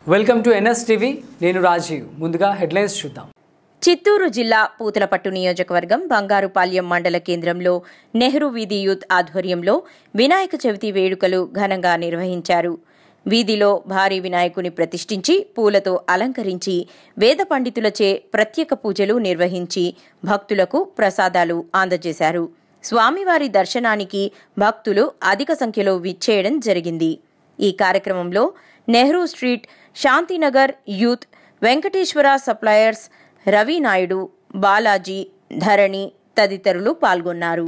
Welcome to NS TV. నేను రాజీవ్. ముందుగా headlines చూద్దాం. చిత్తూరు జిల్లా పూతలపట్టు నియోజకవర్గం బంగారుపాల్యం మండల కేంద్రంలో నెహ్రూ వీధి యూత్ ఆధ్వర్యంలో వినాయక చవితి వేడుకలు ఘనంగా నిర్వహించారు. వీధిలో భారీ వినాయకుని ప్రతిష్ఠించి పూలతో అలంకరించి వేద పండితులచే ప్రత్యేక పూజలు నిర్వహించి భక్తులకు ప్రసాదాలు అందజేశారు. స్వామివారి దర్శనానికి భక్తులు అధిక సంఖ్యలో విచ్చేయడం జరిగింది. ఈ కార్యక్రమంలో Nehru street, Shantinagar youth, Venkateswara suppliers, Ravi Naidu, Balaji, Dharani తదితరులు పాల్గొన్నారు.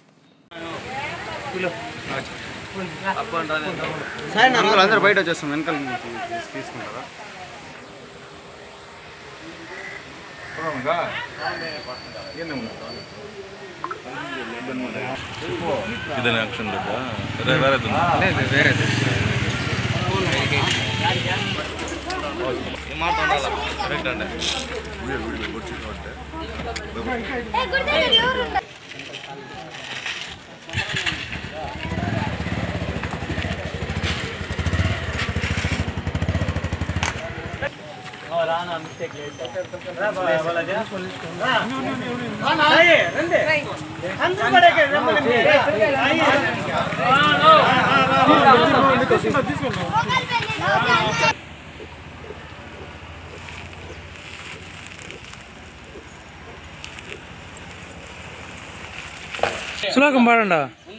శ్లోకం పాడండి.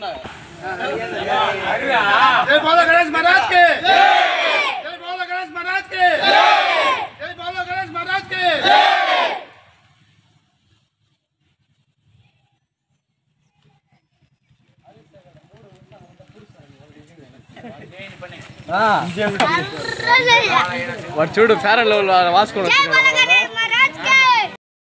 जय बोलो गणेश महाराज के, जय बोलो गणेश महाराज के, जय बोलो गणेश महाराज के। వాడు చూడు ఫేర్ అండ్ లవ్లీ వాసుకోండి.